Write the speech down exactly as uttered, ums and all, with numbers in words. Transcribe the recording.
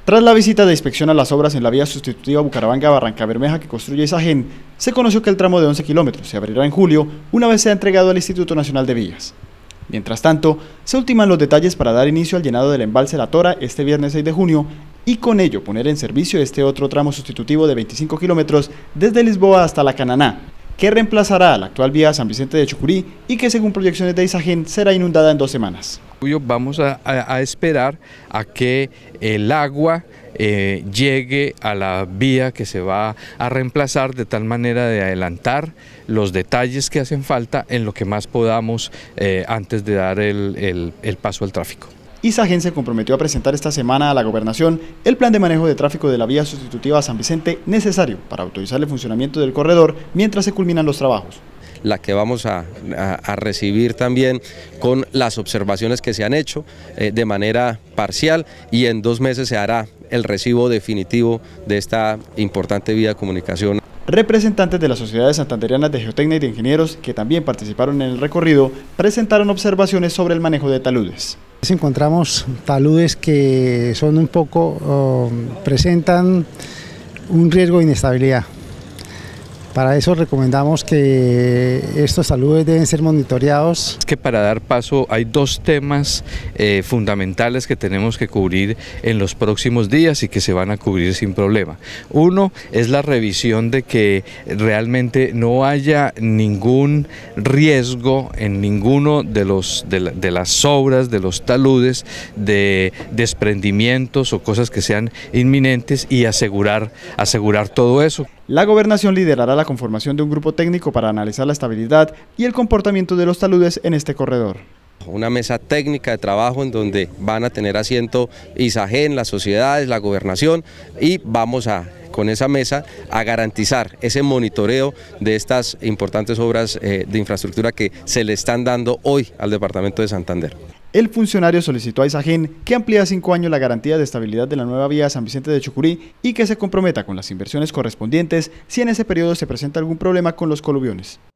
Tras la visita de inspección a las obras en la vía sustitutiva Bucaramanga-Barrancabermeja que construye Isagen, se conoció que el tramo de once kilómetros se abrirá en julio una vez sea entregado al Instituto Nacional de Vías. Mientras tanto, se ultiman los detalles para dar inicio al llenado del embalse La Tora este viernes seis de junio y con ello poner en servicio este otro tramo sustitutivo de veinticinco kilómetros desde Lisboa hasta La Cananá, que reemplazará a la actual vía San Vicente de Chucurí y que según proyecciones de Isagen será inundada en dos semanas. Vamos a, a, a esperar a que el agua eh, llegue a la vía que se va a reemplazar de tal manera de adelantar los detalles que hacen falta en lo que más podamos eh, antes de dar el, el, el paso al tráfico. Isagen se comprometió a presentar esta semana a la Gobernación el plan de manejo de tráfico de la vía sustitutiva a San Vicente necesario para autorizar el funcionamiento del corredor mientras se culminan los trabajos. La que vamos a, a, a recibir también con las observaciones que se han hecho eh, de manera parcial, y en dos meses se hará el recibo definitivo de esta importante vía de comunicación. Representantes de las sociedades santanderianas de geotecnia y de ingenieros que también participaron en el recorrido presentaron observaciones sobre el manejo de taludes. Encontramos taludes que son un poco, uh, presentan un riesgo de inestabilidad. Para eso recomendamos que estos taludes deben ser monitoreados. Es que para dar paso hay dos temas eh, fundamentales que tenemos que cubrir en los próximos días y que se van a cubrir sin problema. Uno es la revisión de que realmente no haya ningún riesgo en ninguno de, los, de, la, de las obras, de los taludes, de desprendimientos o cosas que sean inminentes, y asegurar, asegurar todo eso. La Gobernación liderará la conformación de un grupo técnico para analizar la estabilidad y el comportamiento de los taludes en este corredor. Una mesa técnica de trabajo en donde van a tener asiento Isagen, las sociedades, la Gobernación, y vamos a, con esa mesa, a garantizar ese monitoreo de estas importantes obras eh, de infraestructura que se le están dando hoy al departamento de Santander. El funcionario solicitó a Isagen que amplíe a cinco años la garantía de estabilidad de la nueva vía San Vicente de Chucurí y que se comprometa con las inversiones correspondientes si en ese periodo se presenta algún problema con los coluviones.